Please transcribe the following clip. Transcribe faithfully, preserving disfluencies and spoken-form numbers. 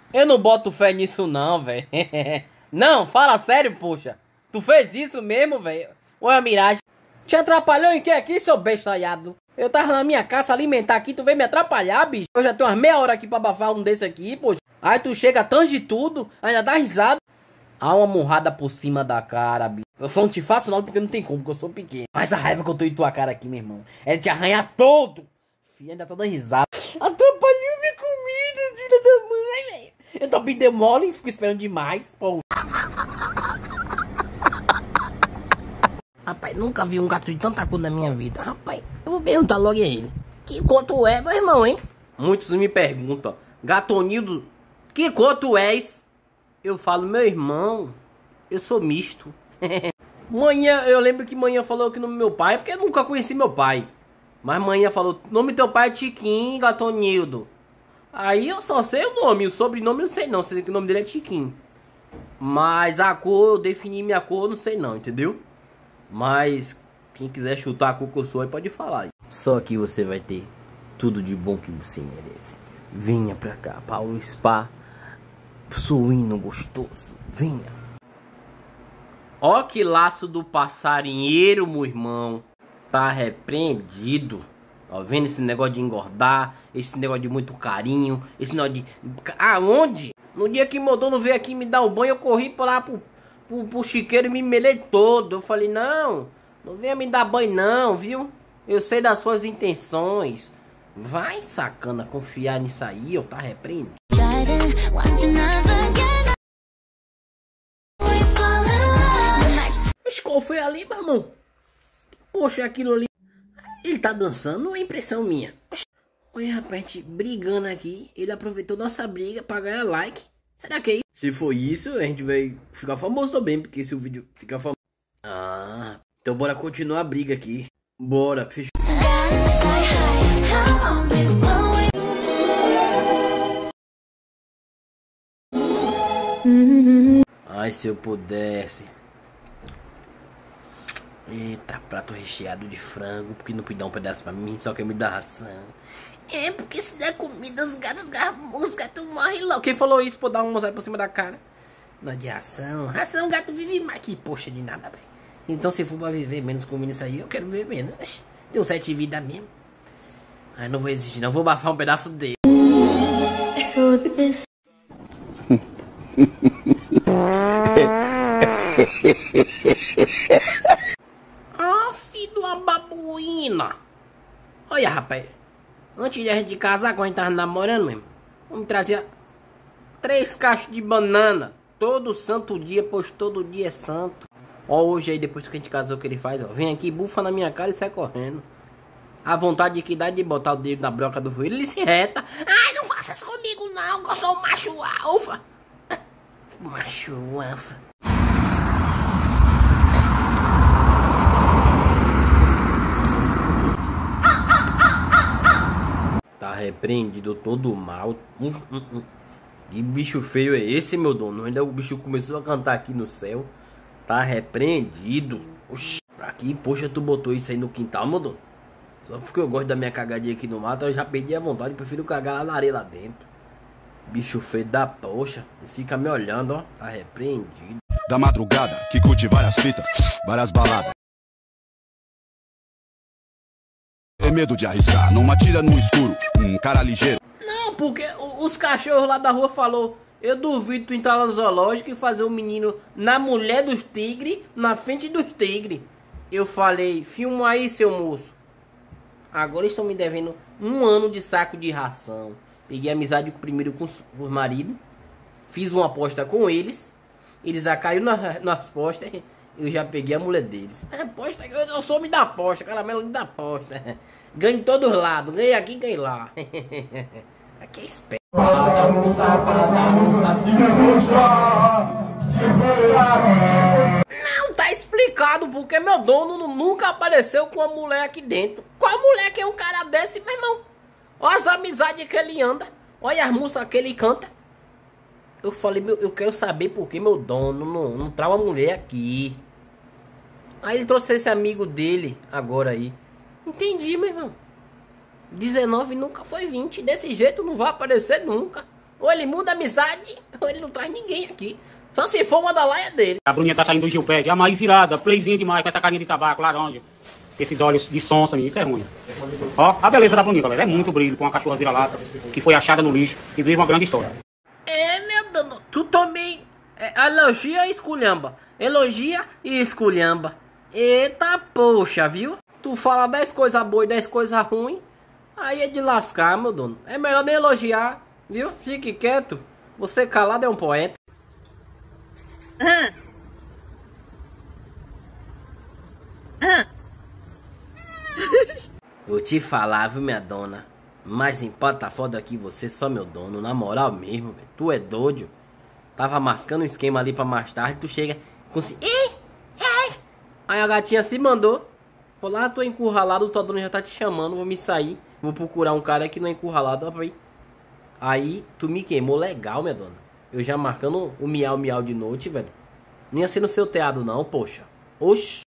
Eu não boto fé nisso não, velho. Não, fala sério, poxa. Tu fez isso mesmo, velho? Ou é uma miragem? Te atrapalhou em que aqui, seu bestalhado? Eu tava na minha casa alimentar aqui, tu veio me atrapalhar, bicho. Eu já tenho umas meia hora aqui pra abafar um desse aqui, poxa. Aí tu chega, tange tudo, ainda dá risada. Há uma murrada por cima da cara, bicho. Eu só não te faço nada porque não tem como, porque eu sou pequeno. Mas a raiva que eu tô em tua cara aqui, meu irmão, é de te arranhar todo. Filha, ainda tá dando risada. Atrapalhou minha comida, filha da mãe, velho. Eu tô pedindo mole e fico esperando demais, pô. Rapaz, nunca vi um gato de tanta cor na minha vida. Rapaz, eu vou perguntar logo a ele. Que cor tu é, meu irmão, hein? Muitos me perguntam. Gatonildo, que cor tu és? Eu falo, meu irmão, eu sou misto. Manhã, eu lembro que manhã falou que o nome do meu pai, porque eu nunca conheci meu pai. Mas manhã falou, o nome do teu pai é Tiquinho, Gatonildo. Aí eu só sei o nome, o sobrenome eu não sei não, sei que o nome dele é Tiquinho. Mas a cor, eu defini minha cor, eu não sei não, entendeu? Mas quem quiser chutar a cor que eu sou aí pode falar. Só que você vai ter tudo de bom que você merece. Venha pra cá, Paulo Spa. Suíno gostoso, venha. Ó que laço do passarinheiro, meu irmão. Tá repreendido. Tá vendo esse negócio de engordar, esse negócio de muito carinho, esse negócio de... Aonde? No dia que meu dono veio aqui me dar o banho, eu corri pra lá pro, pro, pro chiqueiro e me melei todo. Eu falei, não, não venha me dar banho não, viu? Eu sei das suas intenções. Vai, sacana, confiar nisso aí, eu tá repreendido. Mas qual foi ali, meu irmão? Poxa, aquilo ali. Ele tá dançando, é impressão minha. Olha, rapaz, a gente brigando aqui. Ele aproveitou nossa briga pra ganhar like. Será que é isso? Se for isso, a gente vai ficar famoso também, porque se o vídeo ficar famoso... Ah, então bora continuar a briga aqui. Bora, fechou. Ai, se eu pudesse. Eita, prato recheado de frango. Porque não pode dar um pedaço pra mim, só quer me dar ração. É, porque se der comida, os gatos, os gatos morrem logo. Quem falou isso, pô, dar uma mosaica por cima da cara? Não de ração. Ração, o gato vive mais. Que poxa de nada, velho. Então se for pra viver menos comendo isso aí, eu quero viver menos. Tem uns sete vidas mesmo. Ai, não vou existir, não. Vou bafar um pedaço dele. Ah, filho de uma babuína. Olha, rapaz. Antes de a gente casar, quando a gente tava namorando mesmo, vamos trazer três caixas de banana. Todo santo dia, pois todo dia é santo. Ó, hoje aí, depois que a gente casou, o que ele faz, ó. Vem aqui, bufa na minha cara e sai correndo. A vontade que dá de botar o dedo na broca do filho, ele se reta. Ai, não faça isso comigo não, que eu sou um macho alfa. Macho alfa. Tá repreendido todo mal. Hum, hum, hum. Que bicho feio é esse, meu dono? Ainda o bicho começou a cantar aqui no céu. Tá repreendido. Oxi, pra que, poxa, tu botou isso aí no quintal, meu dono? Só porque eu gosto da minha cagadinha aqui no mato, eu já perdi a vontade. Prefiro cagar lá na areia lá dentro. Bicho feio da poxa. E fica me olhando, ó. Tá repreendido. Da madrugada, que curte várias fitas, várias baladas. É medo de arriscar, não atira no escuro, um cara ligeiro. Não, porque os cachorros lá da rua falou, eu duvido tu entrar no zoológico e fazer um menino na mulher dos tigres, na frente dos tigres. Eu falei, filma aí, seu moço. Agora estão me devendo um ano de saco de ração. Peguei amizade primeiro com os, os maridos, fiz uma aposta com eles, eles já caíram na, nas apostas. Eu já peguei a mulher deles. Aposta, eu sou homem da aposta, caramelo da aposta. Ganho em todos os lados, ganhei aqui, ganhei lá. Aqui é esperto. Não, tá explicado porque meu dono nunca apareceu com a mulher aqui dentro. Qual mulher que é um cara desse, meu irmão? Olha as amizades que ele anda, olha as músicas que ele canta. Eu falei, meu, eu quero saber por que meu dono não, não traz uma mulher aqui. Aí ele trouxe esse amigo dele agora aí. Entendi, meu irmão. dezenove nunca foi vinte. Desse jeito não vai aparecer nunca. Ou ele muda a amizade, ou ele não traz ninguém aqui. Só se for uma da laia dele. A Bruninha tá saindo do Gilped, a mais virada, playzinha demais, com essa carinha de tabaco, laranja. Esses olhos de sonsa, isso é ruim. Ó, a beleza da Bruninha, galera, é muito brilho, com uma cachorra vira-lata, que foi achada no lixo, e vive uma grande história. É, meu dono, tu também é, elogia e esculhamba. Elogia e esculhamba. Eita poxa, viu? Tu fala dez coisas boas e dez coisas ruins, aí é de lascar, meu dono. É melhor nem elogiar, viu? Fique quieto. Você calado é um poeta. Ah. Ah. Vou te falar, viu, minha dona? Mas empata foda aqui, você só meu dono, na moral mesmo, véio. Tu é doido. Tava mascando um esquema ali pra mais tarde, tu chega com assim. Ih, ai. Aí a gatinha se mandou. Falou, ah, tô encurralado, tua dona já tá te chamando, vou me sair. Vou procurar um cara que não é encurralado. Aí, aí tu me queimou legal, minha dona. Eu já marcando o miau miau de noite, velho. Não ia ser no seu teatro não, poxa. Oxi.